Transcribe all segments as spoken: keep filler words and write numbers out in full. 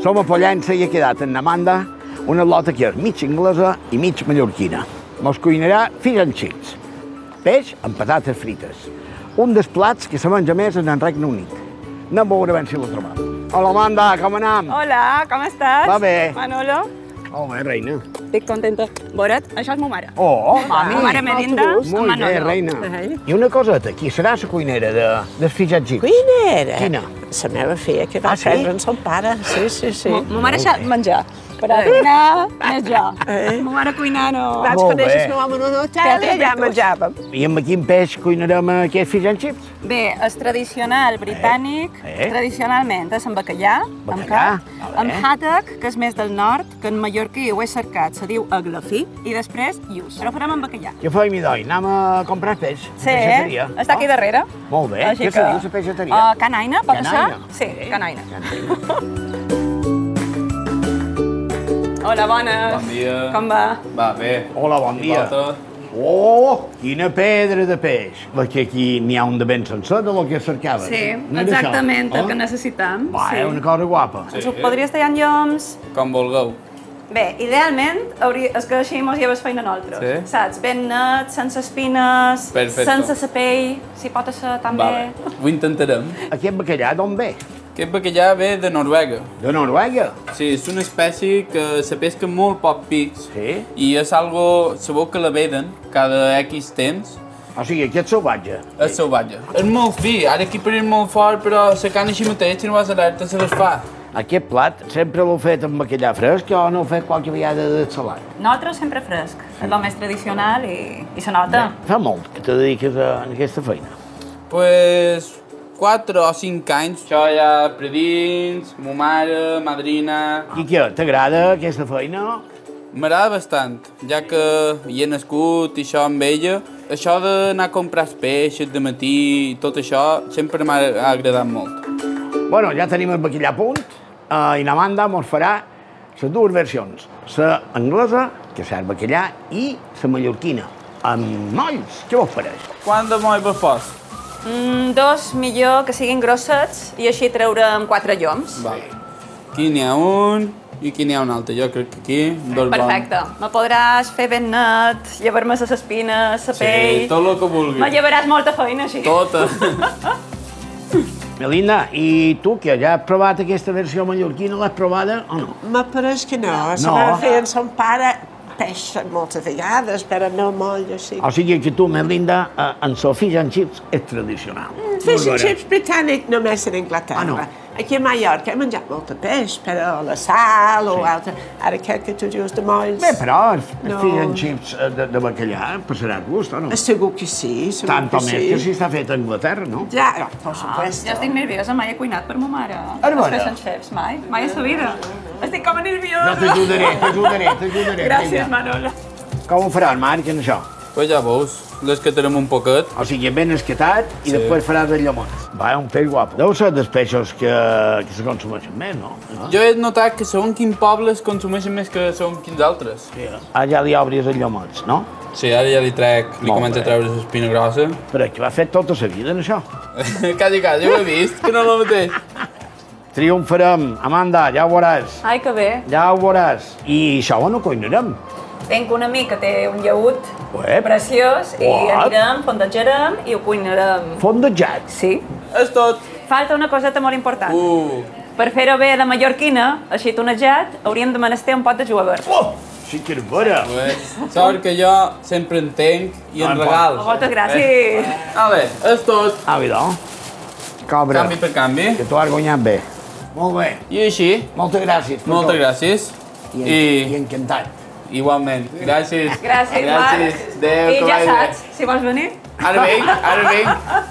Som a Pollença i ha quedat en Amanda una lota que és mig inglesa i mig mallorquina. Mos cuinarà fish and chips, peix amb patates frites. Un dels plats que se menja més en el Regne Unit. Anem a veure ben si la trobam. Hola, Amanda, com anem? Hola, com estàs? Va bé. Manolo? Molt bé, reina. Estic contenta. Veure't, això és ma mare. Oh, mami. Ma mare Melinda, amb Molt bé, Manolo. reina. I una coseta, qui serà la cuinera de, dels fish and chips? Cuinera? Quina? La meva filla, que va Ah, sí? prendre en son pare. Sí, sí, sí. Ma mare sap menjar, però cuinar és jo. Eh? Ma mare cuinar no. Vaig Molt conèixer bé. el meu home en un hotel i allà menjàvem. I amb quin peix cuinarem aquest fish and chips? Bé, és tradicional britànic, Eh? tradicionalment és amb bacallà, amb Bacallà, cap, vale. amb haddock, que és més del nord, que en mallorquí ho he cercat, se diu aglafí, i després ius. Però ho farem amb bacallà. Què fem, mi doi? Anem a comprar peix? Sí, eh? Està aquí darrere. Molt bé. Així Què se diu, la peixateria? Uh, Canaina, pot ser? Canaina. Sí, Sí. Canaina. Canaina. Hola, bones. Bon dia. Com va? Va, bé. Hola, bon I dia. vosaltres? Oh, quina pedra de peix. Perquè aquí n'hi ha un de ben sencer de lo que cercaves. Sí, No era exactament això? el que Oh? necessitam. Va, sí. és una cosa guapa. Sí. Ens ho podries tallar en lloms? Com vulgueu. Bé, idealment, hauria, és que així mos lleves feina a nosaltres. Sí? Saps? Ben net, sense espines, Perfecte. sense sa pell, si pot ser també. Vale. Ho intentarem. Aquest bacallà d'on ve? Aquest bacallà ve de Noruega. De Noruega? Sí, és una espècie que se pesca molt poc pics. Sí. I és algo, sabeu que la veden cada X temps. O sigui, aquest salvatge. És salvatge. És molt fi, ara aquí per és molt fort, però secant així mateix, si no vas alerta, se desfà. Aquest plat sempre l'heu fet amb bacallà fresc o no heu fet qualque vegada de salat? Nosaltres sempre fresc. És el més tradicional i, i se nota. Fa molt que te dediques a, a aquesta feina. Pues quatre o cinc anys. Això ja predins, mo mare, madrina. I què, t'agrada aquesta feina? M'agrada bastant, ja que hi he nascut i això amb ella. Això d'anar a comprar peixes de matí i tot això sempre m'ha agradat molt. Bueno, ja tenim el bacallà a punt uh, i la Amanda mos farà les dues versions. La anglesa, que és el bacallà, i la mallorquina, amb molls. Què vos pareix? Quant de moll vos fos? Mm, dos millor que siguin grossets i així treurem quatre lloms. Vale. Aquí n'hi ha un i aquí n'hi ha un altre. Jo crec que aquí dos Perfecte. Me podràs fer ben net, llevar-me les espines, la Sí, pell... tot el que vulguis. Me llevaràs molta feina, així. Tota. Melinda, i tu, que ja has provat aquesta versió mallorquina, l'has provada o no? Me pareix que no. La No. meva filla en son pare peix moltes vegades, però no molt així. O sigui que tu, Melinda, eh, en el fish and chips és tradicional. Fish and chips britànic només en Anglaterra. Ah, no. Aquí a Mallorca he menjat molt de peix, però la sal o altre... Ara aquest que tu dius de molls... Bé, però el No. fish and chips eh, de, de bacallà passarà gust, o no? Segur que sí, segur Tant o que més sí. que si està fet a Anglaterra, no? Ja, no, por supuesto. Ja estic nerviosa, mai he cuinat per ma mare. Ara, Els bona. fish and chips, mai, mai a sa vida. Estic com a nerviosa. No, t'ajudaré, t'ajudaré, t'ajudaré. Gràcies, vinga. Manolo. Com ho faràs, Marc, en això? Pues ja veus, l'escatarem un poquet. O sigui, ben esquetat i Sí. després faràs el llamot. Va, un peix guapo. Deu ser dels peixos que, que se consumeixen més, no? Ah, Jo he notat que segons quin poble es consumeixen més que segons quins altres. sí. Ah, ja li obris el llamot, no? Sí, ara ja li trec, li Molt començo bé. a treure l'espina grossa. Però que va fer tota la vida, en això. quasi, quasi, ho he vist, que no és el mateix. Triomfarem. Amanda, ja ho veuràs. Ai, que bé. Ja ho veuràs. I això ho no cuinarem. Tinc un amic que té un llaüt Uep. preciós i What? anirem, fondejarem i ho cuinarem. Fondejat. Sí. És tot. Falta una coseta molt important. Uh, Per fer-ho bé de mallorquina, així tonejat, hauríem de menester un pot de julivert. Oh, sí que és vera. pues, sort que jo sempre entenc i en Ah, regal. Moltes gràcies. Eh? Vale, és tot. Ah, vidò. Cobra. Canvi per canvi. Que tu has guanyat bé. Molt bé. I així, Moltes gràcies. per moltes tot. gràcies. I, I I encantat. igualment. Gràcies. Gràcies, Gràcies. Marc. Adéu, I que ja vagi bé. saps, si vols venir. Ara vinc, ara vinc.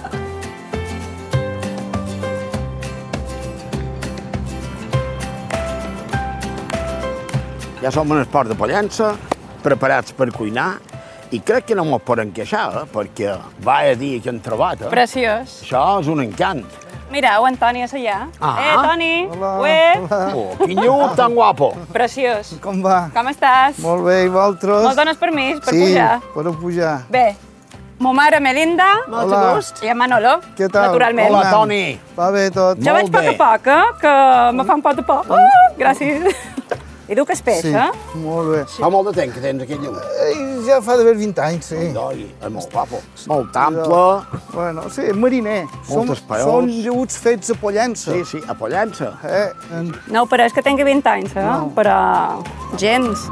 Ja som en el port de Pollença, preparats per cuinar, i crec que no mos podem queixar, eh? perquè va a dir que hem trobat. Eh? Preciós. Això és un encant. Mireu, en Toni és allà. Ah. Eh, Toni. Hola. Ué. Oh, quin lluc tan guapo. Preciós. Com va? Com estàs? Molt bé, i vosaltres? Me'l dones permís per sí, pujar? podeu pujar. Bé, Mo mare Melinda. Molt Hola. de gust. I en Manolo, Què tal? naturalment. Hola, Com Toni. Va bé tot? Jo vaig Molt a poc bé. a poc, eh? Que me fa un pot de por. Uh, gràcies. I du que és peix, Sí, eh? molt bé. Fa molt de temps que tens aquest llum. Ei, ja fa d'haver vint anys, sí. Doi, és molt guapo. Molt ample. Bueno, sí, mariner. Moltes Som- peus. Són llauts fets a pollença. Sí, sí, apollant-se. Eh, en- No ho pareix que tingui vint anys, eh? No. Però gens.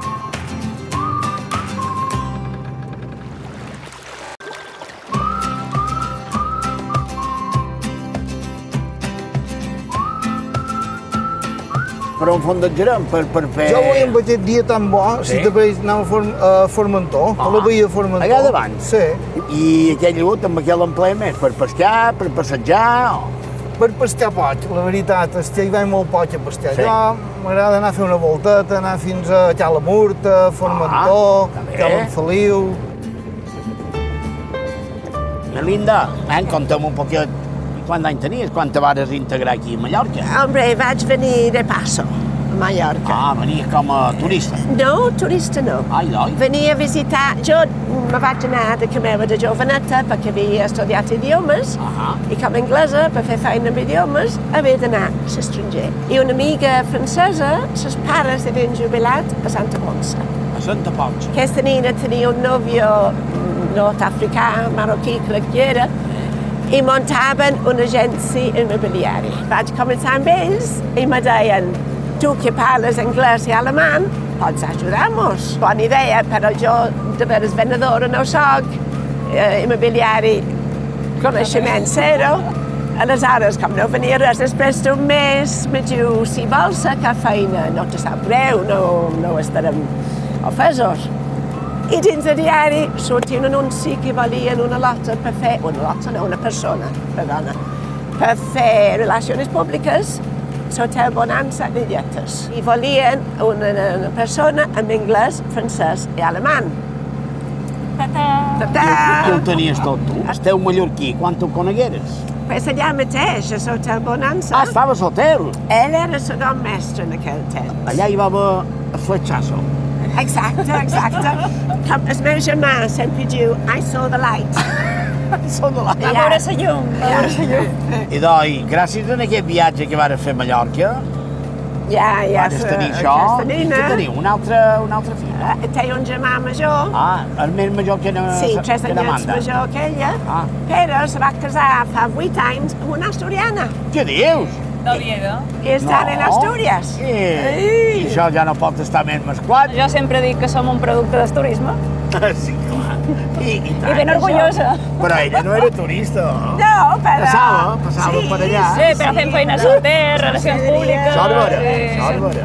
Per on fondatgerem? Per, per fer... Jo avui amb aquest dia tan bo, Sí. si te veig anar a, Form a Formentor, a la Ah, veia de Formentor. allà davant? Sí. I aquell llut amb aquell emplea més? Per pescar, per passejar... O... Per pescar poc, la veritat, és que hi vaig molt poc a pescar. Sí. Jo m'agrada anar a fer una volteta, anar fins a Cala Murta, Formentor, Ah, està bé. Cala Feliu... Melinda, eh, conta'm un poquet quant d'any tenies, quan te vares integrar aquí a Mallorca. Hombre, vaig venir de paso, a Mallorca. Ah, venies com a turista. No, turista no. Ai, doi. Venia a visitar... Jo me vaig anar de camera de joveneta perquè havia estudiat idiomes Ah. i com a anglesa, per fer feina amb idiomes, havia d'anar a l'estranger. I una amiga francesa, ses pares havien jubilat a Santa Ponça. A Santa Ponça. Aquesta nina tenia un nòvio nord-africà, marroquí, crec que era, i muntaven una agència immobiliària. Vaig començar amb ells i me deien tu que parles anglès i alemany, pots ajudar-nos. Bona idea, però jo de veres venedora no soc, eh, immobiliari, coneixement zero. Aleshores, com no venia res després d'un mes, me diu, si vols cercar feina, no te sap greu, no, no estarem ofesos. I dins el diari sortia un anunci que volien una lota per fer, una lota no, una persona, perdona, per fer relacions públiques sota el Bonanza de Lletres. I volien una, una persona amb anglès, francès i alemany. Ta-ta! Tu ho tenies tot, tu. Esteu mallorquí, quan tu ho conegueres? Pues allà mateix, a sota el Bonanza. Ah, estaves a l'hotel. Ell era segon mestre en aquell temps. Allà hi va haver fletxasso. Exacte, exacte. Com el meu germà sempre diu, I saw the light. Són de la... Va veure la llum, va veure la llum. I doi, gràcies a aquest viatge que vares fer a Mallorca, Ja, ja, vares tenir això, aquesta i nina. què teniu? Una altra, una altra filla. Eh, Té un germà major. Ah, el més major que no, Sí, tres que anyets demanda. major que ella. Ah. Però se va casar fa vuit anys amb una asturiana. Què dius? D'Oviedo. I estan en Astúries. Sí. I això ja no pot estar més mesclat. Jo sempre dic que som un producte del turisme. Sí, clar. I, i, tant, I ben això. orgullosa. Però ella no era turista. No, però... Passava, passava sí, per allà. Sí, però fem feines al hotel, relacions públiques... Això és vera, sí. això és vera.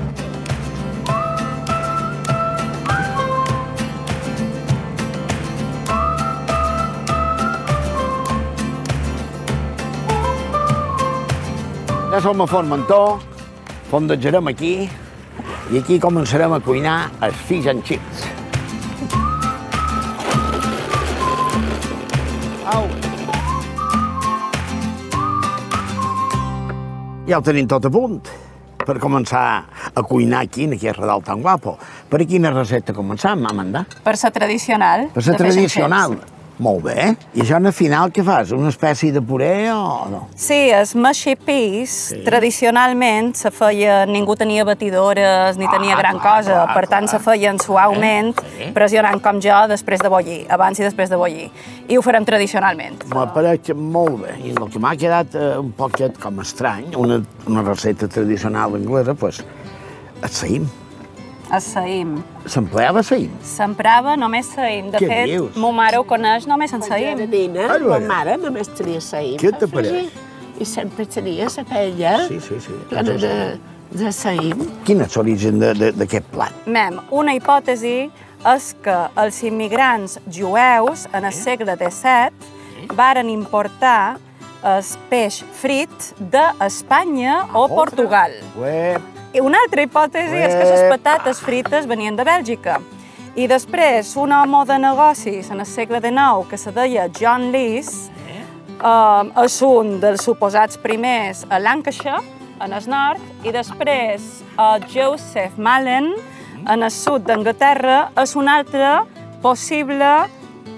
Ja som a Formentor, fondatgerem aquí i aquí començarem a cuinar els fish and chips. Au! Ja ho tenim tot a punt per començar a cuinar aquí, en aquest redol tan guapo. Per quina recepta començam, Amanda? Per ser tradicional. Per ser de fish and tradicional. chips. Molt bé. I això al final què fas? Una espècie de puré o no? Sí, el mushy peas, Sí. tradicionalment se feia, ningú tenia batidores ni tenia Ah, gran clar, cosa, clar, per tant clar. se feien suaument, Sí. pressionant com jo després de bullir, abans i després de bullir. I ho farem tradicionalment. M'apareix molt bé. I el que m'ha quedat eh, un poquet com estrany, una, una recepta tradicional anglesa, doncs, el saïm. El saïm. S'empleava saïm. S'emprava només saïm. De Què fet, dius? mo mare ho coneix només en Quan jo era saïm. nina, Ai, ma mare. mare només tenia saïm. Què per t'apareix? fregir. I sempre tenia la paella Sí, sí, sí. plena de, de saïm. Quin és l'origen de- de- d'aquest plat? Mem, una hipòtesi és que els immigrants jueus en el segle disset varen importar el peix frit d'Espanya o Portugal. Uep. I una altra hipòtesi és que les patates frites venien de Bèlgica. I després, un home de negocis en el segle dinou que se deia John Lees, eh, és un dels suposats primers a Lancashire, en el nord, i després eh, Joseph Malen, en el sud d'Anglaterra, és un altre possible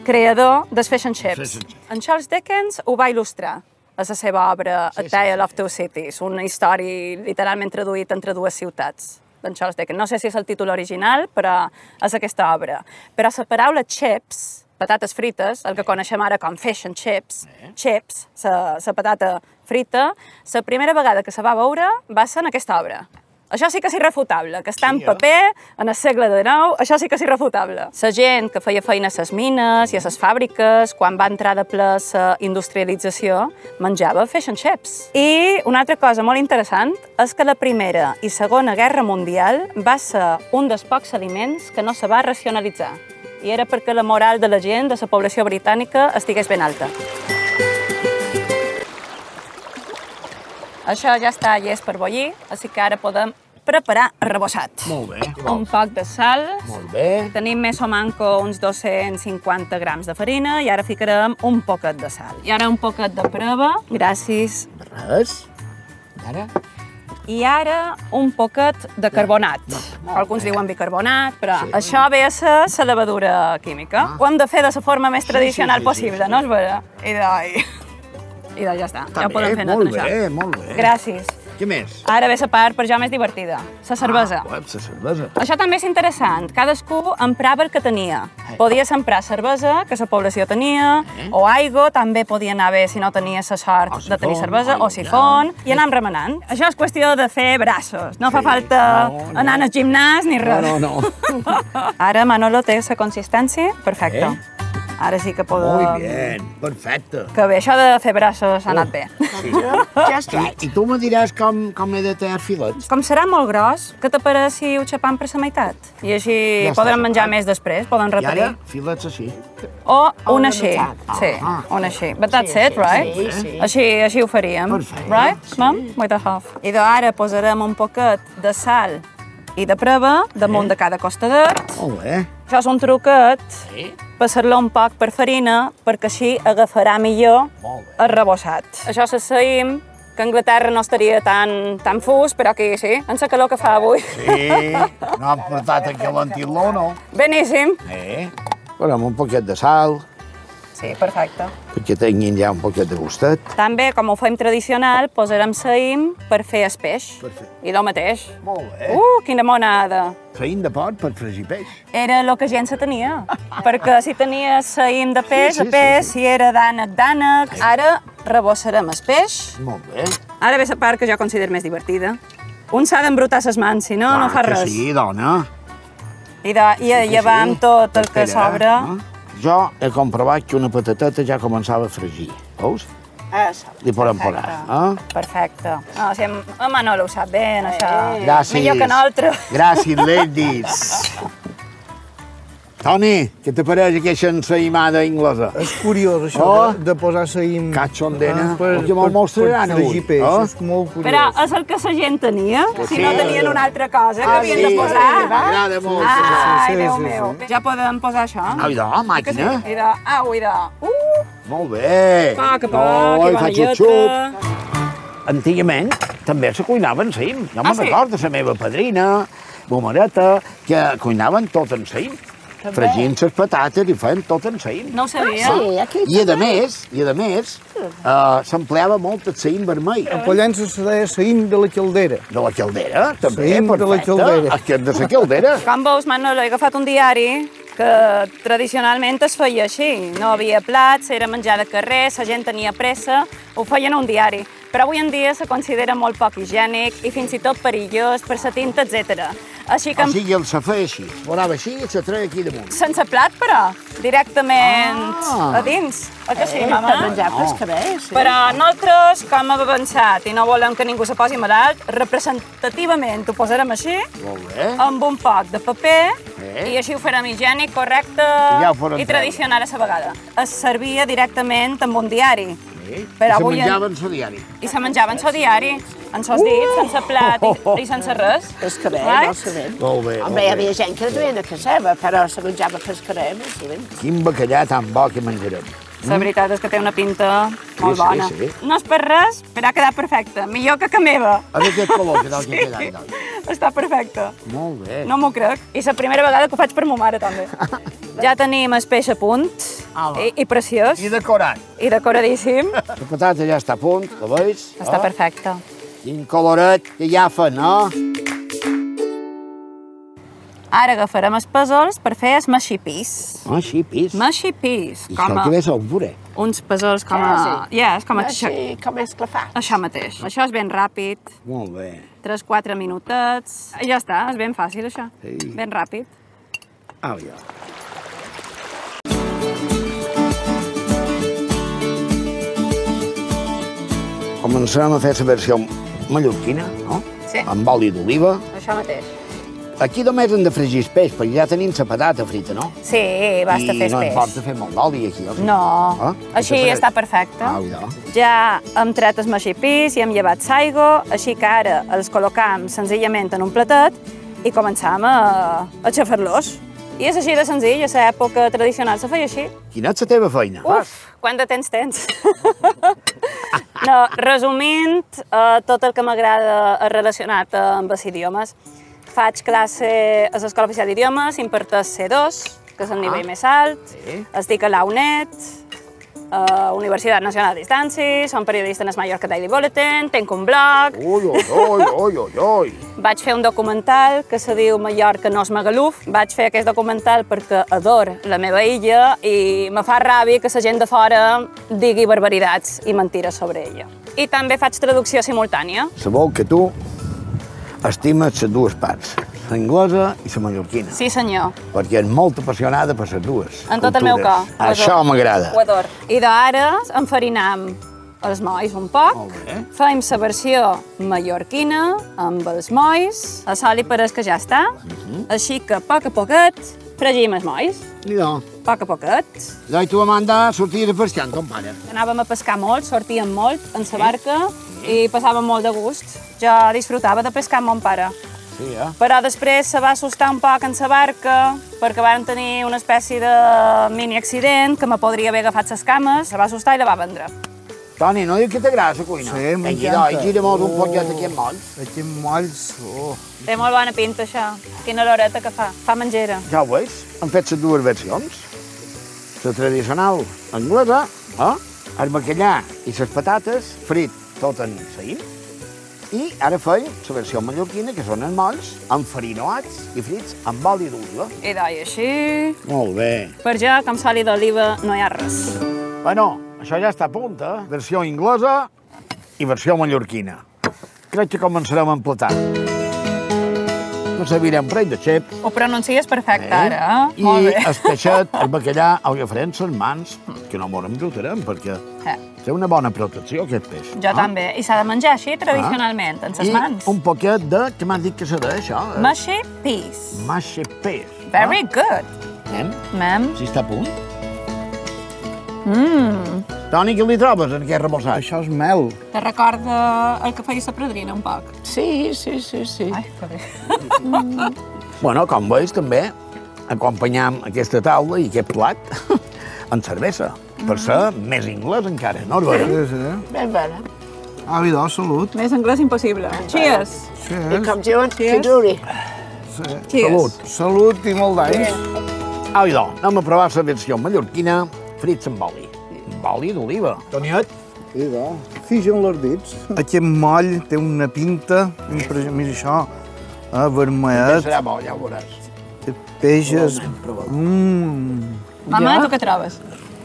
creador dels fish and chips. En Charles Dickens ho va il·lustrar a la seva obra A Tale of Two Cities, una història literalment traduït entre dues ciutats d'en Charles Dickens. No sé si és el títol original, però és aquesta obra. Però la paraula chips, patates frites, el que coneixem ara com fish and chips, chips, la patata frita, la primera vegada que se va veure va ser en aquesta obra. Això sí que és irrefutable, que està en paper, en el segle dinou, això sí que és irrefutable. La gent que feia feina a les mines i a les fàbriques, quan va entrar de ple la industrialització, menjava fish and chips. I una altra cosa molt interessant és que la Primera i Segona Guerra Mundial va ser un dels pocs aliments que no se va racionalitzar. I era perquè la moral de la gent, de la població britànica, estigués ben alta. Això ja està llest per bullir, així que ara podem preparar el rebossat. Molt bé. Un poc de sal. Molt bé. Tenim més o manco uns dos-cents cinquanta grams de farina i ara ficarem un poquet de sal. I ara un poquet de prova. Gràcies. Res. Ara? I ara un poquet de carbonat. Alguns diuen bicarbonat, però això ve a ser la levadura química. Ho hem de fer de la forma més tradicional possible, no és vera? I de... I de, ja està, ja ho podem fer molt això. bé, molt bé. Gràcies. Què més? Ara ve la part per jo més divertida, la cervesa. Ah, la cervesa. Això també és interessant. Cadascú emprava el que tenia. Podia emprar cervesa, que la població tenia, o aigua, també podia anar bé si no tenia la sort de tenir cervesa, o sifon, i anàvem remenant. Això és qüestió de fer braços. No fa falta anar al gimnàs ni res. No, no, no. Ara Manolo té la consistència perfecta. Ara sí que podem... Muy bien, perfecte. Que bé, això de fer braços ha anat bé. Just right. I tu me diràs com, com he de tallar filets? Com serà molt gros, què te pareix si ho xapam per la meitat? I així Ja està podrem menjar xapat. més després, poden I repetir. ara, filets així. O O un una així, meitat. sí, Ah. un així. But that's Sí, it, sí, right? sí, sí. Així, així ho faríem, Perfecte. right, mom? With a half. I d'ara posarem un poquet de sal i de prova damunt de cada costadet. Molt bé. Això és un truquet, passar-lo un poc per farina, perquè així agafarà millor Molt bé. el rebossat. Això se seguim, que a Anglaterra no estaria tan, tan fus, però aquí sí, en la calor que fa avui. Sí, no hem portat aquí a l'antiló, no? Beníssim. Eh? Posem un poquet de sal, Sí, perfecte. perquè tinguin ja un poquet de gustet. També, com ho fem tradicional, posarem saïm per fer el peix. Perfecte. I el mateix. Molt bé. Uh, quina monada! Feim de pot per fregir peix. Era el que gent se tenia. Perquè si tenia saïm de peix, Sí, sí, de peix, sí, sí. si era d'ànec, d'ànec. Ara rebossarem el peix. Molt bé. Ara ve la part que jo considero més divertida. Un s'ha d'embrutar les mans, si no, no fa que res. sí, dona. I, de, i Que llevar amb sí. tot el que Espera, sobra. no? Jo he comprovat que una patateta ja començava a fregir. Veus? Eso. Li podem posar. Eh? Perfecte. No, si en en Manolo ho sap bé, això. Gràcies. Millor que nosaltres. Gràcies, ladies. Toni, què te pareix aquesta ensaïmada inglesa? És curiós, això, Oh. de, de posar saïm... Cachondena. Ah, per, Que me'l mostraran per fregir avui, peix, oh? és molt curiós. Però és el que la gent tenia, si sí. no tenien una altra cosa que Ah, havien sí, de posar. m'agrada molt. Ai, sí, Déu sí, meu. sí. Ja podem posar això? Ai, de, Que sí? màquina. I de... Au, i de... Uh, Molt bé. poc a poc, Oi, i bona faig lletra. xup-xup. Antigament també se cuinaven saïm. Jo Ah, me'n sí? recordo de la meva padrina, ma mareta, que cuinaven tot en saïm. Fregien les patates i feien tot en saïm. No ho sabia. Sí, aquí I a més, i a més, uh, s'empleava molt el saïm vermell. A Pollença se deia saïm de la caldera. De la caldera, també, Saïm de la perfecte. caldera. Aquest de la caldera. Com veus, Manolo, he agafat un diari que tradicionalment es feia així. No havia plats, era menjar de carrer, la gent tenia pressa, ho feien a un diari. Però avui en dia se considera molt poc higiènic i fins i tot perillós per la tinta, etcètera. Així que, O sigui, el se feia així. Ho anava així i se treia aquí damunt. sense plat, però, directament Ah. a dins. Oi que sí, per mama? menjar pescarell, sí. Però nosaltres, com hem avançat i no volem que ningú se posi malalt, representativament ho posarem així, Molt bé. amb un poc de paper, Eh? i així ho farem higiènic, correcte ja ho farem i tradicional a la vegada. Es servia directament amb un diari. Sí. Però I se avui en- menjaven el diari. I se menjava en so diari, en sos dits, sense plat i, i sense res. Pescarell, Right? no sabem. Molt bé, molt Home, hi bé. havia gent que el duien a casa seva, però se menjava pescarell, no sabem. Quin bacallà tan bo que menjarem. La veritat és que té una pinta molt sí, bona. sí. No és per res, però ha quedat perfecte. Millor que que meva. A veure aquest color que tal que queda i tal. Està perfecte. Molt bé. No m'ho crec. I la primera vegada que ho faig per ma mare, també. Ja tenim el peix a punt, i, i preciós, I decorat. i decoradíssim. La patata ja està a punt, la veus? Està perfecte. Quin coloret que ja fa, no? Ara agafarem els pèsols per fer el mushy peas. Ah, sí, pis. Mushy peas, I com això a... que ve sol puré. uns pèsols com a... Ja, és com a... Així com esclafat. Això mateix. Això és ben ràpid. Molt bé. tres quatre minutets. I ja està, és ben fàcil, això. Sí. Ben ràpid. Au, ja. Començarem a fer la versió mallorquina, no? Sí. Amb oli d'oliva. Això mateix. Aquí només hem de fregir el peix, perquè ja tenim la patata frita, no? Sí, basta fer I no peix. importa fer molt d'oli aquí. O sigui. No, Ah? així I te està perfecte. Au, ja. Ja hem tret el mushy peas i hem llevat l'aigua, així que ara els col·locam senzillament en un platet i començam a, a xafar-los. I és així de senzill, a l'època tradicional se feia així. Quina és la teva feina? Uf, quant de temps tens? No, resumint, eh, tot el que m'agrada és relacionat amb els idiomes. Faig classe a l'Escola Oficial d'Idiomes, imparteix C dos, que és el nivell més alt. Sí. Estic a la U N E D, a Universitat Nacional de Distanci, som periodista en el Mallorca Daily Bulletin, tenc un blog. Ui, ui, ui, ui, ui, ui. Vaig fer un documental que se diu Mallorca no és Magaluf. Vaig fer aquest documental perquè adoro la meva illa i me fa ràbia que la gent de fora digui barbaritats i mentires sobre ella. I també faig traducció simultània. Sabeu que tu estimes les dues parts, l'anglesa i la mallorquina. Sí, senyor. Perquè és molt apassionada per les dues En tot el meu cor. cultures. Això m'agrada. Ho adoro. I d'ara enfarinam els molls un poc. Molt bé. Fem la versió mallorquina amb els molls. El sol hi pareix que ja està. Així que, a poc a poquet, fregim els molls. Mira, A poc a poquet. i tu, Amanda, sorties a pescar, ton pare. Anàvem a pescar molt, sortíem molt en la barca i passàvem molt de gust. Jo disfrutava de pescar amb mon pare. Sí, eh? Però després se va assustar un poc en la barca perquè van tenir una espècie de mini-accident que me podria haver agafat les cames, se va assustar i la va vendre. Toni, no diu que t'agrada la cuina? Sí, m'encanta. Vinga, doi, gira-mos un poquet aquí en molls. Aquí en molls, oh. Té molt bona pinta, això. Quina oloreta que fa. Fa mengera. Ja ho veus? Han fet les dues versions. La tradicional anglesa, eh? el bacallà i les patates, frit tot en saïm. I ara feim la versió mallorquina, que són els molls, enfarinats i frits amb oli d'oliva. I d'oi així... Molt bé. Per jo, com soli d'oliva, no hi ha res. Bueno, això ja està a punt, eh? Versió inglesa i versió mallorquina. Crec que començarem a emplatar. No servirem un parell de xeps. Ho pronuncies perfecte, ara, eh? I Molt bé. el peixet, el bacallà, ho agafarem les mans, que no m'ho embrutarem, perquè Eh. té una bona protecció, aquest peix. Jo també. I s'ha de menjar així, tradicionalment, en ses mans. I un poquet de... Què m'han dit que serà, això? Mushy peas. Mashe peix. Very good. Anem? Mem. Si està a punt. Mmm. Toni, què li trobes en aquest rebossat? Això és mel. Te recorda el que feia la predrina, un poc? Sí, sí, sí, sí. Ai, que bé. Bueno, com veus, també acompanyam aquesta taula i aquest plat amb cervesa, per ser més anglès encara, no, Arbara? Sí, sí. Ben bona. Avi, do, salut. Més anglès impossible. Cheers. Sí, I com diuen, Cheers. Kiduri. sí. Cheers. Salut. Salut i molt d'anys. Au, idò, anem a provar la versió mallorquina, frits amb oli. Amb oli d'oliva. Toniet? I do, fixen els dits. Aquest moll té una pinta impressionant. Mira això, eh, vermellet, Serà bo, ja ho veuràs. té peixes. Prova. Mmm. Mama, tu què trobes?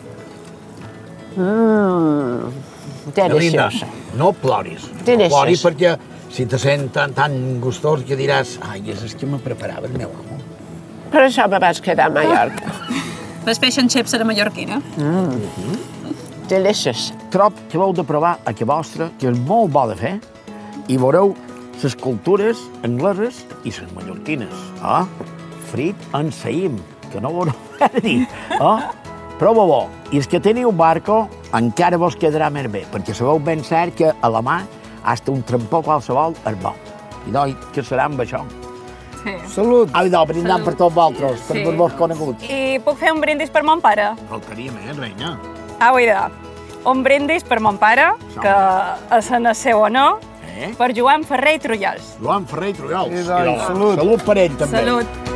Mmm, Melinda, deliciós. no ploris. Deliciós. No ploris perquè si te sent tan, tan gustós que diràs ai, és el que me preparava el meu amo. Per això me vaig quedar a Mallorca. Les peix en chips a la mallorquina. Deliciós. Trob que vau de provar a que vostra, que és molt bo de fer, i veureu les cultures angleses i les mallorquines. Ah? Frit en saïm, que no veureu res a dir. Ah? Prova bo. I els que teniu barco encara vos quedarà més bé, perquè sabeu ben cert que a la mà, hasta un trampó qualsevol és bo. I doi, que serà amb això? Sí. Salut. Au, idò, brindant per tots vosaltres, per Sí. tots vos coneguts. I puc fer un brindis per mon pare? Faltaria més, reina. Au, idea. Un brindis per mon pare, que és en el seu honor, per Joan Ferrer i Trullals. Joan Ferrer i Trullals. I doncs, salut. Salut per ell, també. Salut.